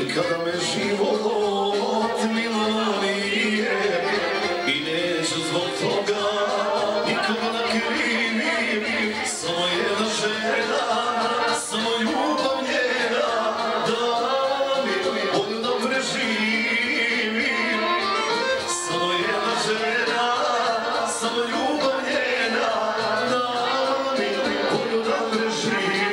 Nikada me život milo nije i neću zbog toga nikoga da krivim. Samo jedna žena, samo ljubav njena, da mi bolju da preživim. Samo jedna žena, samo ljubav njena, da mi bolju da preživim.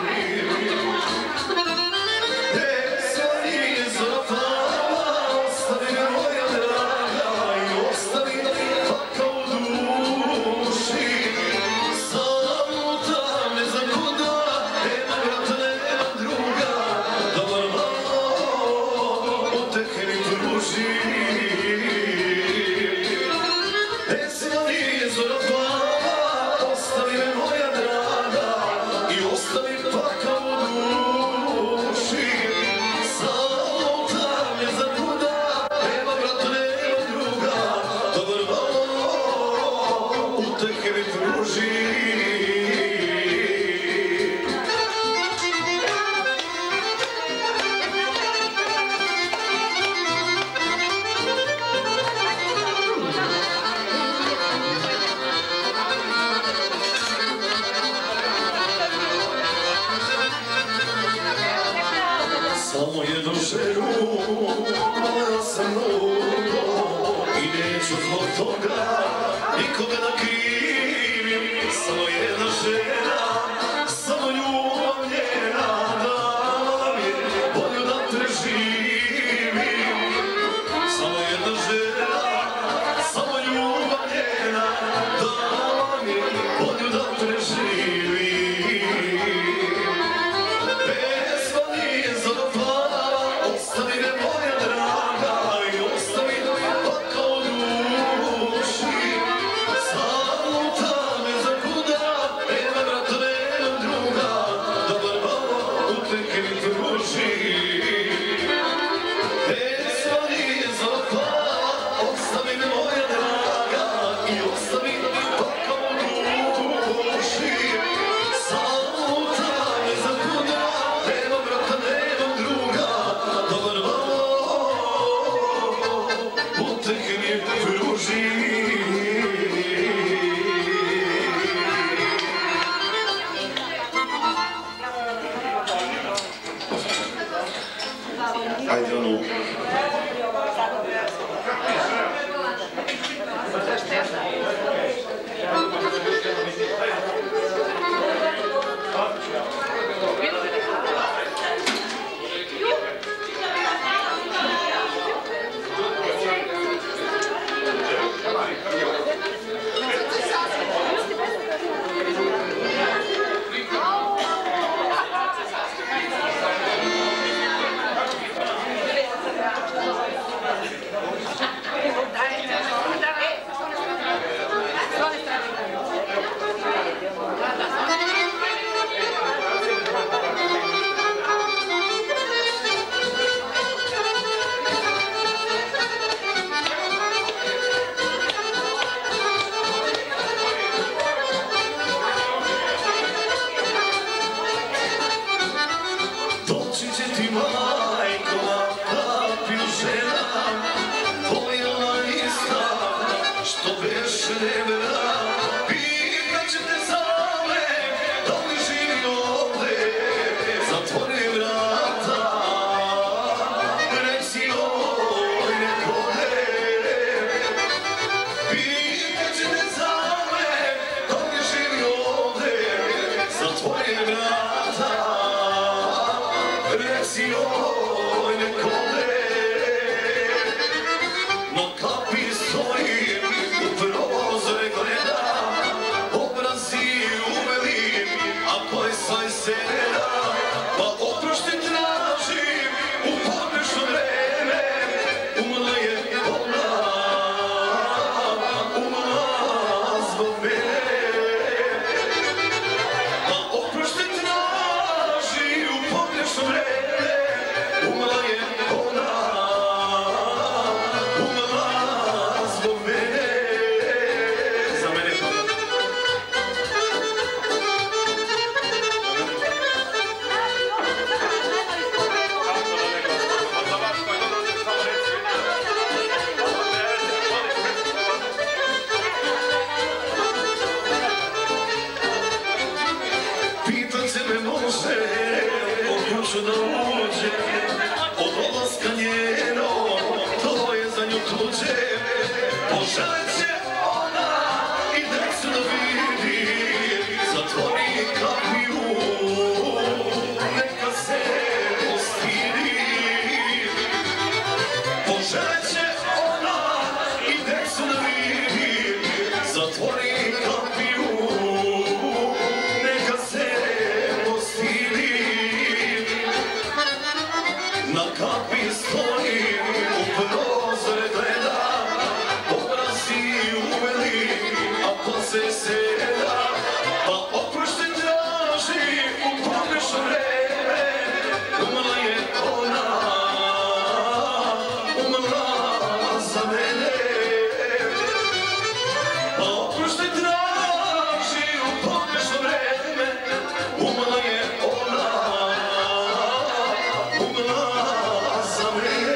Samo jednu ženu, voleo sam mnogo i neću zbog toga nikoga da krivim. Samo jedna žena, samo ljubav njena, da mi bolju da preživim. Samo jedna žena, samo ljubav njena, da mi bolju da preživim. Ajde ono... me može, odluču da uđe, od odlaska njeno, to je za nju tuđe. Poželit će ona i decu da vidi, zatvori kapiju, neka se postidi. Poželit će ona i decu da vidi, zatvori kapiju, neka se postidi. Na kapi stoji, u prozore gleda, obrazi uveli, a posle seda, pa oprošte traži u pogrešno vreme. Umrla je ona, umrla za mene. Pa oprošte traži u pogrešno vreme. Umrla je ona, umrla za mene.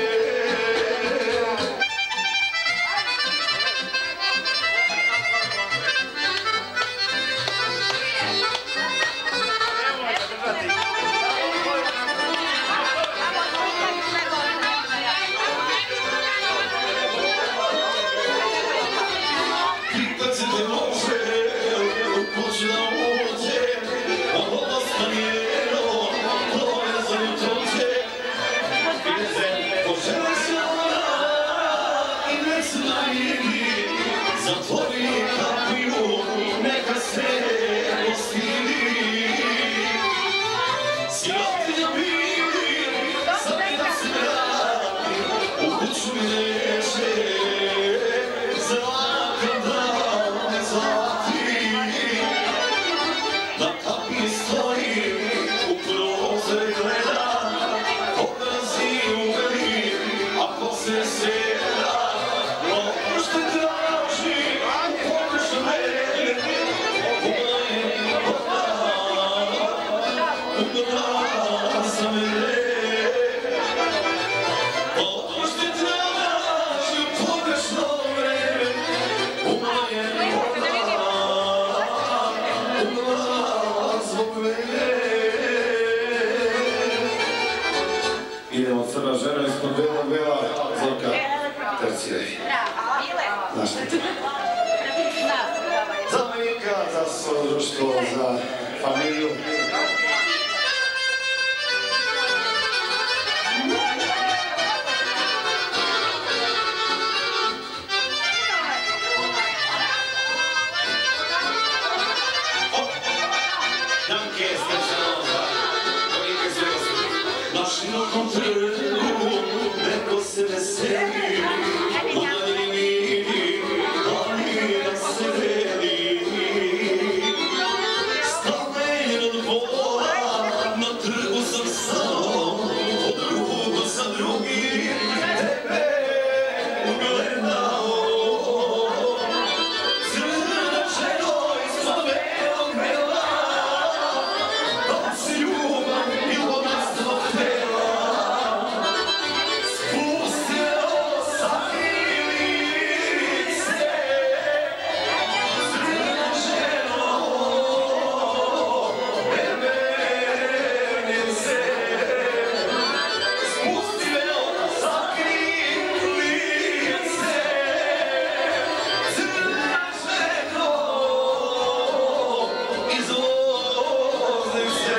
Pitat se te može, u kući da uđe, od odlaska njeno, to je za nju tuđe. Poželit će ona i nek se najedi, zatvori kapiju, neka se postidi. Sirotinja vidi, sad da se vrati, u kuću mi neće, zlatan da me zvati. Na kapi stoji, u prozore gleda, obrazi uveli, a posle seda, oprošte traži, pogrešno vreme. Umrla je ona, umrla za mene. Oprošte traži, pogrešno vreme. Umrla je ona, umrla zbog mene. Idemo Crna žena ispod belog vela, Zorka Tercijevi. Našta. Za Mirka, za svoje društvo, za familiju. Danke, Stefanoza, Monika Zvezda. Na širokom trgu neko se veseli, u daljini planina se veli. Stane jedan vola, na trgu sam stao, od drugo za drugim tebe ugledao. Crna ženo ispod belog vela, nosi ljubav i bogatstvo htela. Spustilo sa milice, crna ženo, nevernice. Spustilo sa milice, crna ženo, iz oznice.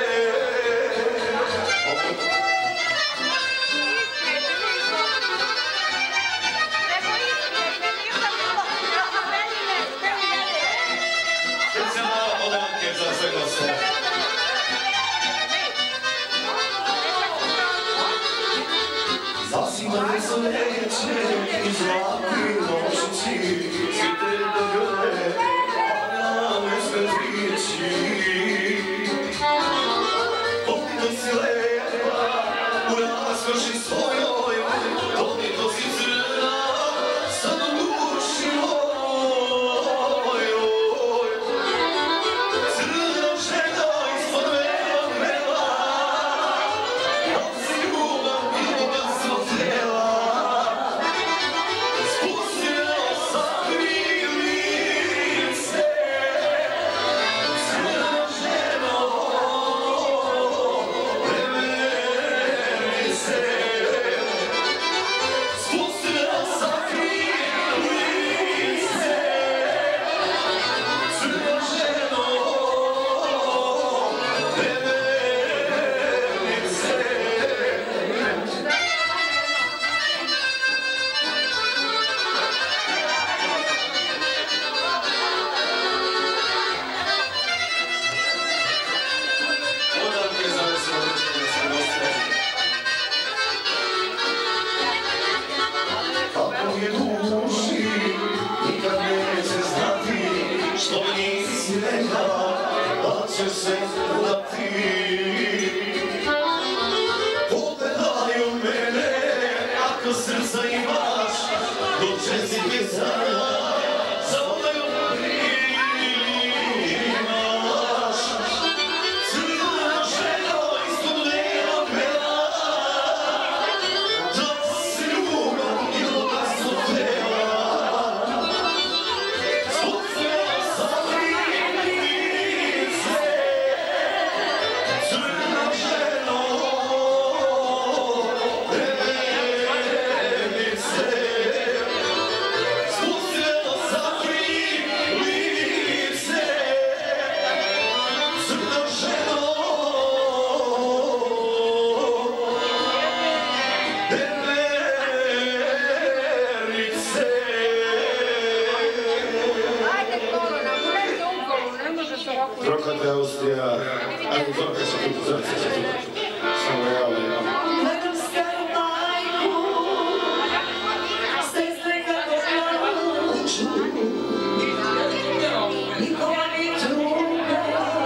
Specijalna odanke za sve goste. Zasipane su neće i zlatni nošići, svite do grle, a nam ne sme prići. Toliko si lepa, u raskoši svojoj, toliko si crna, sad u duši mojoj. Crna žena, da će se dati. Pogledaju mene, ako srca imaš, do čestitke sada zavolaju primaš. Crna ženo iz studenog vela, da se ljubom i ljubav tela. Zbog svega savrinice, crna ženo, revenice. Zbog svega savrinice, crna ženo, revenice. Trokate Austrija, ajde Zorka se tu, Zorka se tu, samo ja. Gledam staru majku, sestre kako plaču, Nikola mi tuga,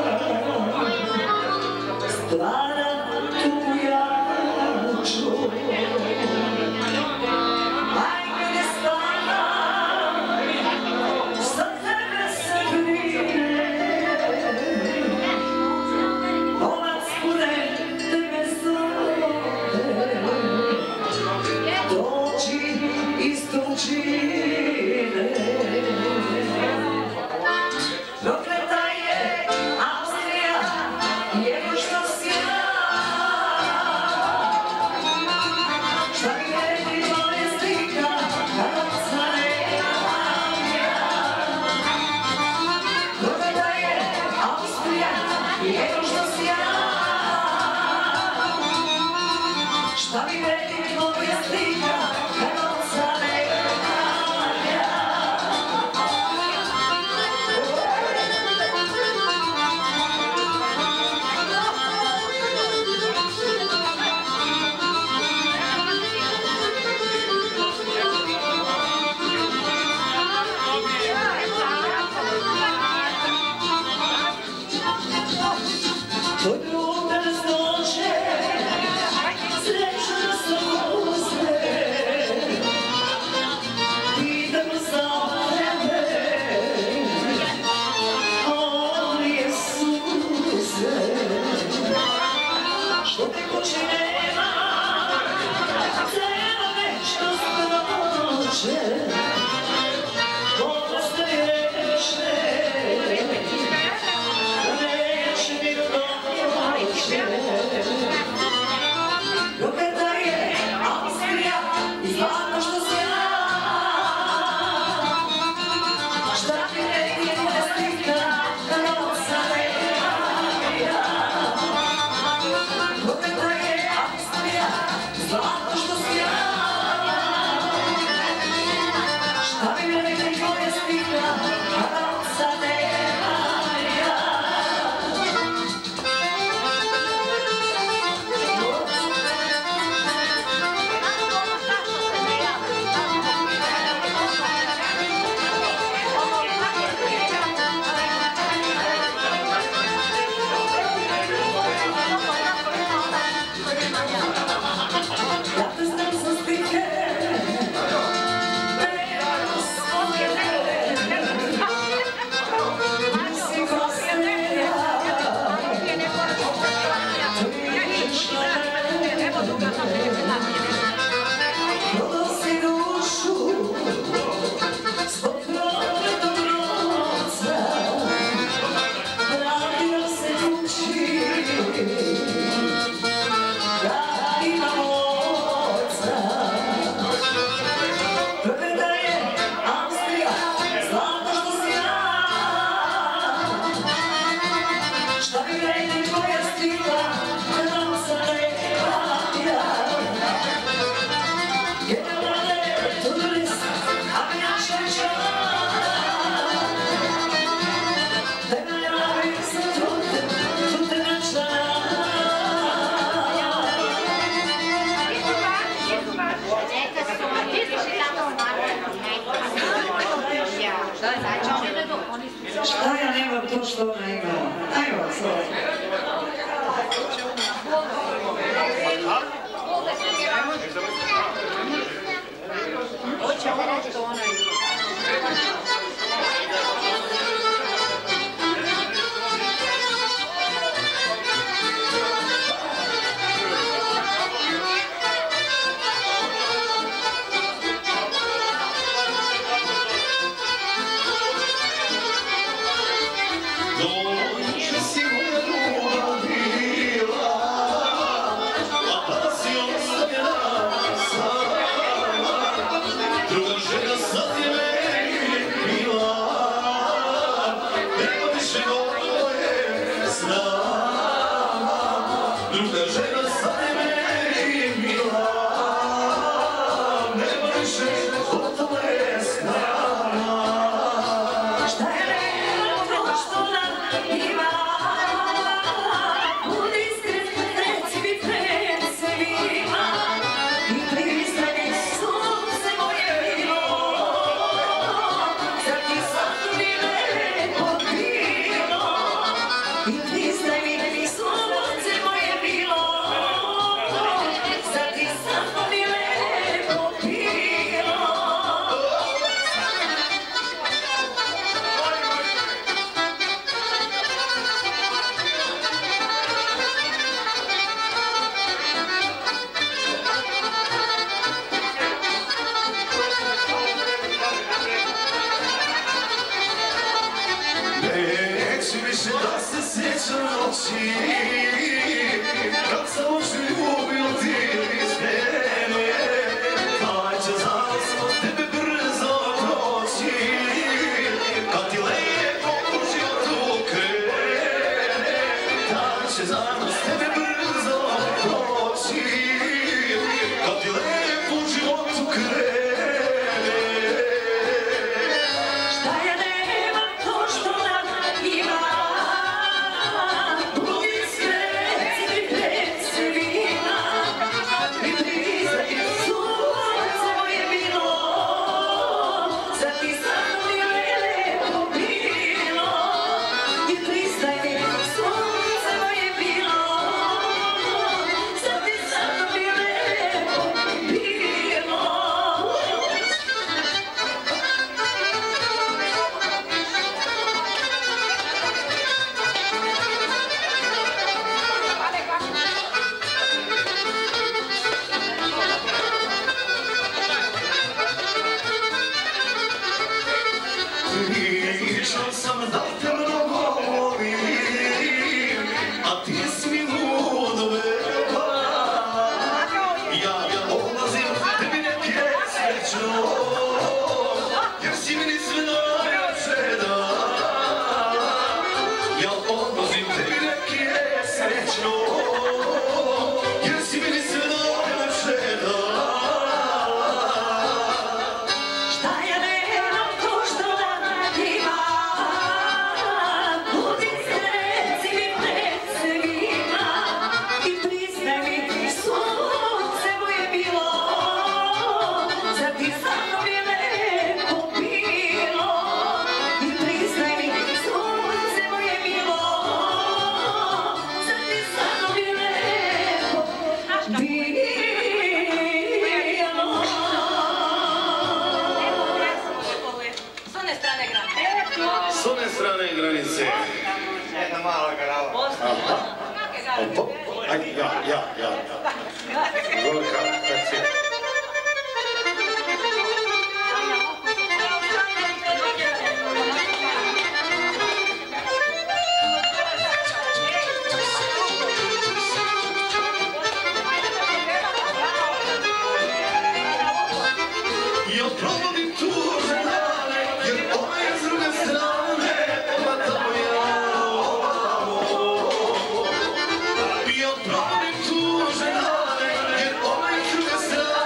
stvara tu jaču. Majke ne spava, sa tebe se brine, novac pune tebe zove, doći iz tuđine. Prokleta je Austrija, jedno što si ja. Šta mi rekli tvoje slika, kad oca nemam ja. Prokleta je Austrija, jedno što si ja. Šta mi rekli tvoje slika, kad oca nemam ja. Tvoj ljubav znoće, srećna sam uzme, pitam za tebe, olije suze, što te kući nema, treba večnost prođe, bolesne rečne, neće mi doći. Prokleta je Austrija, zlatno što si ja. Šta mi rekli tvoja slika, kad oca nemam ja. Prokleta je Austrija, zlatno što si ja. Šta mi rekli tvoja slika, kad oca nemam ja. Ja te znam sa slike, nema svoje nisi krasnija, priđeš na mene, pronosi dušu, zbog prokletog novca, vratio se kući. Prokleta je Austrija, zlatno što si ja. Šta mi rekli tvoja slika, kad oca nemam ja. Generale, turist, avijača čar, tebe javim se tute načar. Šta ja nemam to što ona ima? Ajmo, slobodno. Kad sam oči ljubio ti iz mene, taj će zanos tebe brzo proći. Kad ti lepo u životu krene, taj će zanos tebe brzo proći. Kad ti lepo u životu krene. Pričao sam da te mnogo volim, a ti si mi odvela. Ja odlazim, tebi neke srećno, jer si mi sve najjače da. Ja odlazim, tebi neke srećno, jer si mi sve najjače da. S one strane granice. Jedna mala garava. Ajde, ja. Zorka, tak si. Ja provodim tužne dane, jer ove s druge strane, ona tamo ja ovamo. Ja provodim tužne dane, jer ove s druge strane,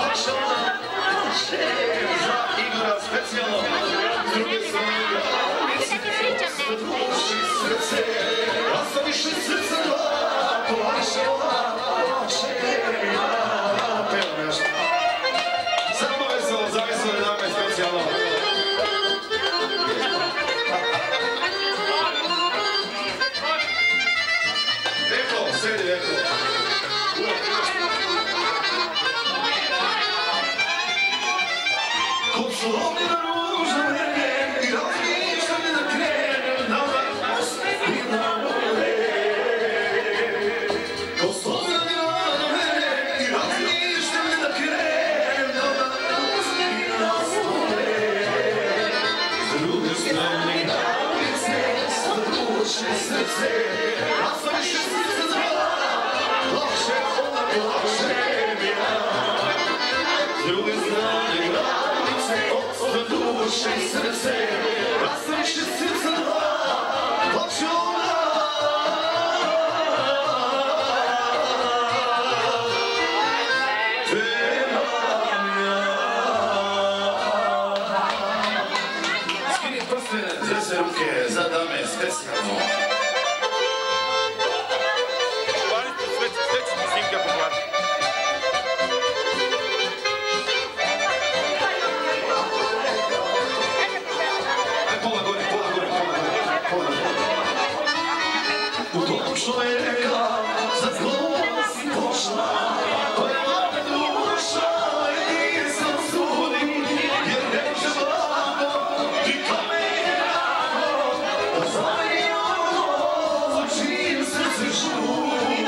baš ona plače. Za Igora specijalno, s druge strane granice, ostvoduši srce, ostaviše srce dva, plače ona plače. Pevam nešto. Samo veselo, za vesele dame specijalno. Sedi, Veko. Kod slomljena ružna mene i razmišljam da krenem na vas i na more. Kod slomljena mene i razmišljam da krenem na vas i na more. S druge strane granice, sa duše srce, rastaviše srce dva. Plače ona plače ja. S druge strane granice, od duše i srce, rastaviše srce dva. Plače ona. Pevam ja. Skini prste, zese ruke, za dame specijalno. Čovjeka za zlom si pošla, koja me duša i nisam sudim, jer neće blago i kamen rano, da zajmi ono za čijim srce žudi.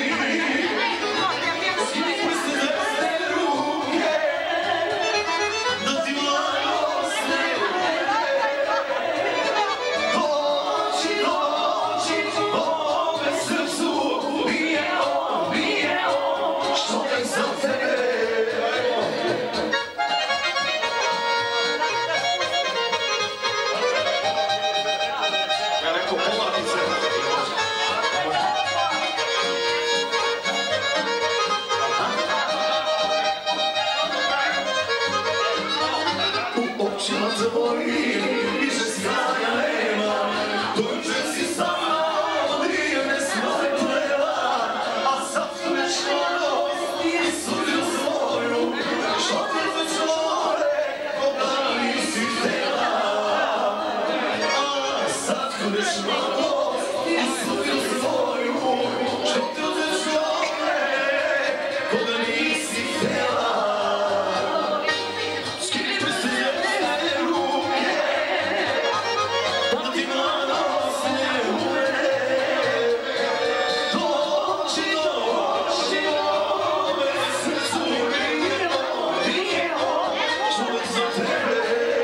Skini prste desne ruke, da ti mladosne doći, doći, ove srcu bije on, što je za tebe. Ja rekao, pomladi se. U očima tvoji više sjaja nema, dođe si sama od divne svoje pleva, a sad tu već mladost i sudju svoju, što ti za čore, koga nisi htjela. A sad tu već mladost i sudju svoju, što ti za čore, koga nisi htjela. Skini prste desne ruke, da ti mladost ne umre. Doći, doći, ove srcu bije on, čovjek za tebe.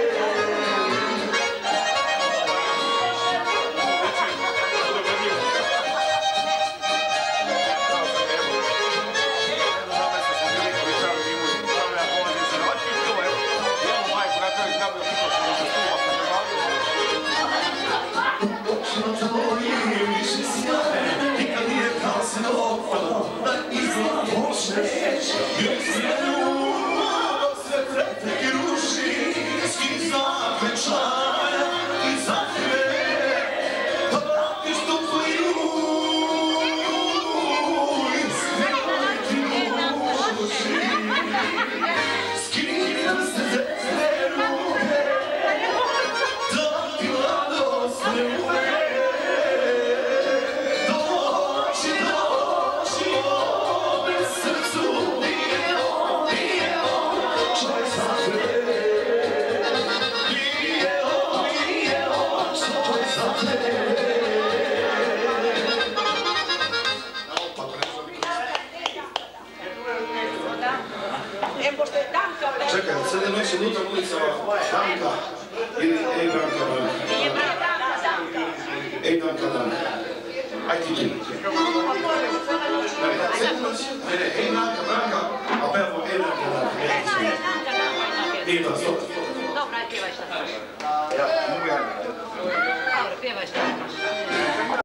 Očima tvoji više sjaje, nikad nije kasno, da izgled počneš, jer smjenu dok sve pretek i ruši, skini znak večanja i za tebe, da vratiš tu tvoju iskreno ti muši. Skini prste desne ruke, da ti mladost ne umre. Doći, doći, ove srcu bije on, čovjek za tebe. Bije on, čovjek za tebe. Čekaj, 7 minuta ulica Danka ili Danka Danka? Danka Danka. Aj ti ti. Ne, Danka Danka, a pevo Danka Danka. Nije to, stop. Dobra, aj pjevaj šta. Ja, mogu ja. Dobro, pjevaj šta.